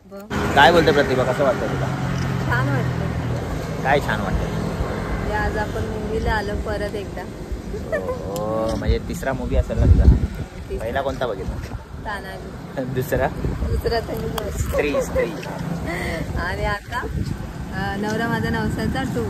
काय बोलते प्रतिभा, कसं वाटतं तुला? छान वाटतं. काय छान वाटतं? आज आपण मूवीला आलो परत एकदा. हो, म्हणजे तिसरा मूवी असेल ना तुझा? पहिला कोणता बघितला? तानाजी. दुसरा तर स्त्री. आणि आता नवरा माझा नवसाचा 2.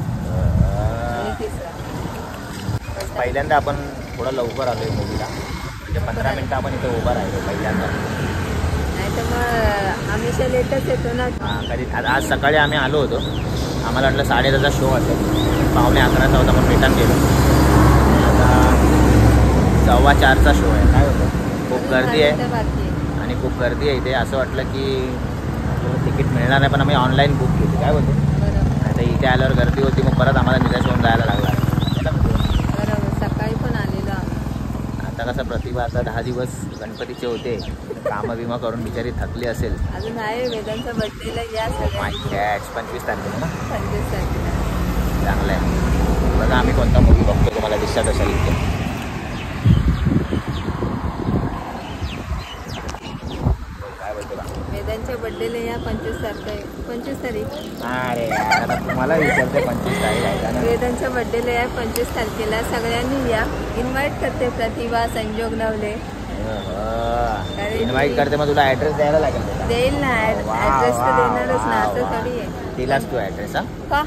पहिल्यांदा आपण थोडं लवकर आलोय मूवीला, म्हणजे 15 मिनिटं आपण इथे उभा राहिलो पहिल्यांदा. नाही तर मग हमेशा लेटच येतो ना. कधी आज सकाळी आम्ही आलो होतो, आम्हाला वाटलं 10:30चा शो असेल, 11:45 होता पण रिटर्न गेलो. आता 4:15चा शो आहे. काय होतं, खूप गर्दी आहे आणि खूप गर्दी आहे इथे. असं वाटलं की आपल्याला तिकीट मिळणार नाही, पण आम्ही ऑनलाईन बुक केली. काय बोलतो, आता इथे आल्यावर गर्दी होती, मग परत आम्हाला निराश होऊन जायला लागला. बरोबर, सकाळी पण आलेलो आम्ही. आता कसं प्रतिभा आता 10 दिवस गणपतीचे होते, कामं बिमा करून बिचारी थकली असेल. अजून आहे वेदांच्या बर्थडेला या सगळ्या. 25 तारखेला ना? 25 तारखेला. चांगलं आहे. बघा आम्ही कोणता मूवी बघतो, तुम्हाला दिसत असेल इथे. वेदांच्या बर्थडेला या 25 तारीख. अरे आता तुम्हाला विचारते 25 तारीख आहे ना? वेदांच्या बर्थडेला या 25 तारखेला सगळ्यांनी या. इन्व्हाइट करते प्रतिभा, संजोग नवले. इन्व्हाइट करते, मग तुला ऍड्रेस द्यायला लागेल. देईल ना, ऍड्रेस तर देणारच ना, असं थोडी आहे. दिलास तू ऍड्रेस? का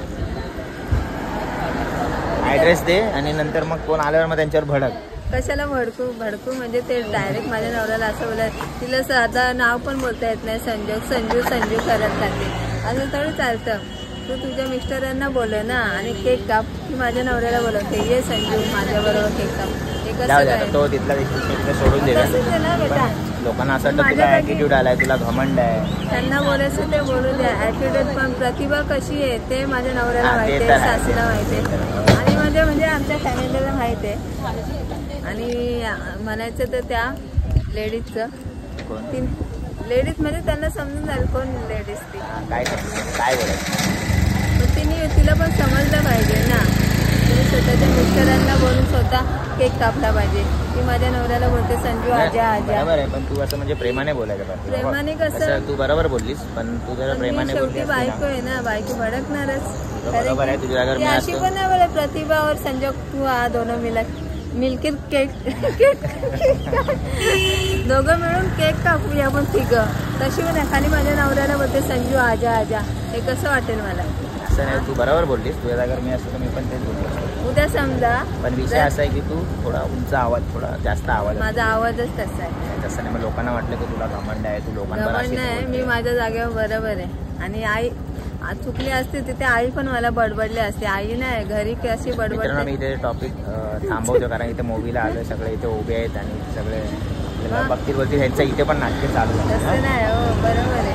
ऍड्रेस दे आणि नंतर मग कोण आल्यावर मग त्यांच्यावर भडक. कशाला भडकू म्हणजे ते डायरेक्ट माझ्या नवऱ्याला असं बोलत. तिला साधा नाव पण बोलता येत नाही. संजू करत जाते, असं थोडी चालतं. तू तुझ्या मिस्टरांना बोल ना, आणि केक काप की माझ्या नवऱ्याला बोलवते, ये संजू माझ्याबरोबर केक काप. हे कसं तो तिथला सोडून दे ना बेटा. लोकांना असं वाटतं तुला ॲटिट्यूड आलाय, तुला घमंड आहे. त्यांना बोलायचं ते बोलू द्या. ॲटिट्यूड पण प्रतिभा कशी आहे ते माझ्या नवऱ्याला माहिती आहे, सासूला माहिती आहे, आणि म्हणजे आमच्या फॅमिलीला माहिती आहे. आणि म्हणायचं तर त्या लेडीजचं, ती लेडीज म्हणजे त्यांना समजून जाईल कोण लेडीज ती. काय बोलायचं, पण तिला पण समजलं पाहिजे ना. तिने स्वतःच्या मिस्टरांना बोलून स्वतः केक कापला पाहिजे. ती माझ्या नवऱ्याला बोलते संजू आजा. बरोबर आहे, पण तू असं म्हणजे प्रेमाने बोलायचं पाहिजे. प्रेमाने कसं, तू बरोबर बोललीस, पण तू जरा प्रेमाने बोलली. शेवटी बायको आहे ना, बायको भडकणारच. बरोबर आहे, तुझ्या घर अशी पण नाही बोलत प्रतिभा और संजोग तू दोनों मिलके केक दोघं मिळून केक कापूया आपण तिघं. तशी पण खाली माझ्या नवऱ्याला बोलते संजू आजा. हे कसं वाटेल मला? असं नाही, तू बरोबर बोललीस. तुझ्या जागा मी असतो तर मी पण तेच बोललो. उद्या समजा, पण विषय असा आहे की तू थोडा उंच आवाज, थोडा जास्त आवाज. माझा आवाजच तसा आहे. तसं नाही, मग लोकांना वाटलं की तुला घमंड आहे, तू लोकांना. घमंड नाही, मी माझ्या जागेवर बरोबर आहे. आणि आई चुकली असते तिथे आई पण मला बडबडली असते. आई नाही घरी कशी बडबडते. मी इथे टॉपिक थांबवतो, कारण इथे मूवीला आलं, सगळे इथे उभे आहेत आणि सगळे आपल्याला बघतील ह्यांचं इथे पण नाट्य चालू आहे. तसं नाही, हो बरोबर आहे.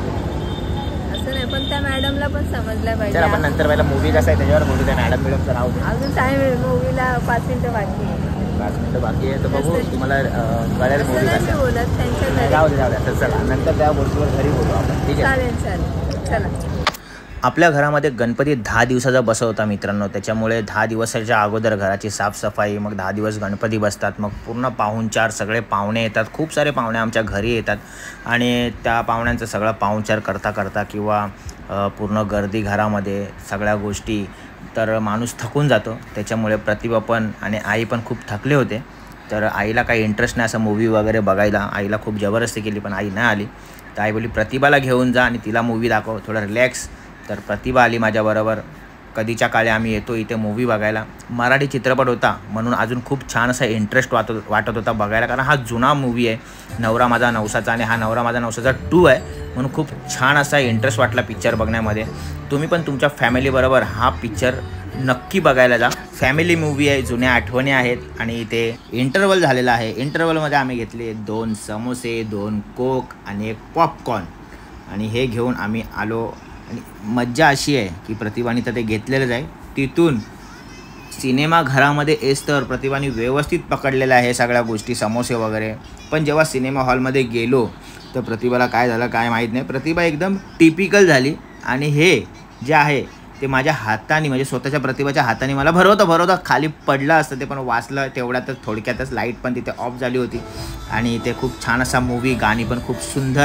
असं नाही, पण त्या मॅडमला पण समजलं पाहिजे. आपण नंतर पहिला मूवी कसं आहे त्याच्यावर बोलू. त्या मॅडमचं नाव अजून टाइम आहे, मूवीला 5 मिनिटं बाकी आहे. 5 मिनिटं बाकी आहे, तर बघू तुम्हाला कळेल मूवी कसं. बोलत त्यांच्या घरी जाऊ दे. चला नंतर त्या गोष्टीवर घरी बोलू आपण, ठीक आहे? चालेल. चला. आपल्या घरामध्ये गणपती 10 दिवसाचा बसवता मित्रांनो. त्याच्यामुळे 10 दिवसाच्या अगोदर घराची साफसफाई, मग 10 दिवस गणपती बसतात, मग पूर्ण पाहुणचार, सगळे पाहुणे येतात. खूप सारे पाहुणे आमच्या घरी येतात आणि त्या पाहुण्यांचं सगळं पाहुणचार करता किंवा पूर्ण गर्दी घरामध्ये सगळ्या गोष्टी, तर माणूस थकून जातो. त्याच्यामुळे प्रतिभा पण आणि आई पण खूप थकले होते. तर आईला काही इंटरेस्ट नाही असं मूवी वगैरे बघायला. आईला खूप जबरदस्ती केली पण आई नाही आली. तर आई बोलली प्रतिभाला घेऊन जा आणि तिला मूवी दाखव, थोडं रिलॅक्स. तर प्रतिभा आली माझ्याबरोबर. कधीच्या काळी आम्ही येतो इथे मूवी बघायला. मराठी चित्रपट होता म्हणून अजून खूप छान असा इंटरेस्ट वाटत होता बघायला, कारण हा जुना मूवी आहे, नवरा माझा नवसाचा, आणि हा नवरा माझा नवसाचा 2 आहे, म्हणून खूप छान असा इंटरेस्ट वाटला पिक्चर बघण्यामध्ये. तुम्ही पण तुमच्या फॅमिलीबरोबर हा पिक्चर नक्की बघायला जा. फॅमिली मूवी आहे, जुन्या आठवणी आहेत आणि इथे इंटरवल झालेला आहे. इंटरवलमध्ये आम्ही घेतले 2 समोसे, 2 कोक आणि 1 पॉपकॉर्न, आणि हे घेऊन आम्ही आलो. आणि मज्जा अशी आहे की प्रतिभाने तर ते घेतलेलंच आहे. तिथून सिनेमा घरामध्ये येस्तवर प्रतिभाने व्यवस्थित पकडलेलं आहे सगळ्या गोष्टी, समोसे वगैरे. पण जेव्हा सिनेमा हॉलमध्ये गेलो तर प्रतिभाला काय झालं काय माहीत नाही. प्रतिभा एकदम टिपिकल झाली आणि हे जे आहे ते माझ्या हाताने, म्हणजे स्वतःच्या प्रतिभाच्या हाताने मला भरवता खाली पडलं असतं ते, पण वाचलं तेवढ्यातच. थोडक्यातच लाईट पण तिथे ऑफ झाली होती आणि ते खूप छान असा मूवी, गाणी पण खूप सुंदर आहेत.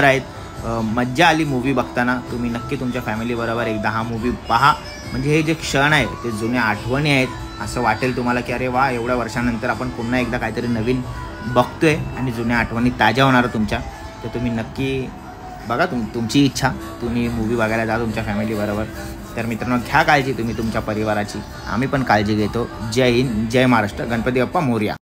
मज्जा आली मूवी बघताना. तुम्ही नक्की तुमच्या फॅमिलीबरोबर एकदा हा मूवी पहा. म्हणजे हे जे क्षण आहे ते जुन्या आठवणी आहेत. असं वाटेल तुम्हाला की अरे वा, एवढ्या वर्षानंतर आपण पुन्हा एकदा काहीतरी नवीन बघतोय आणि जुन्या आठवणी ताज्या होणार तुमच्या. तर तुम्ही नक्की बघा. तुमची इच्छा, तुम्ही मूवी बघायला जा तुमच्या फॅमिलीबरोबर. तर मित्रांनो, घ्या काळजी तुम्ही तुमच्या परिवाराची. आम्ही पण काळजी घेतो. जय हिंद, जय महाराष्ट्र. गणपती बाप्पा मोरया.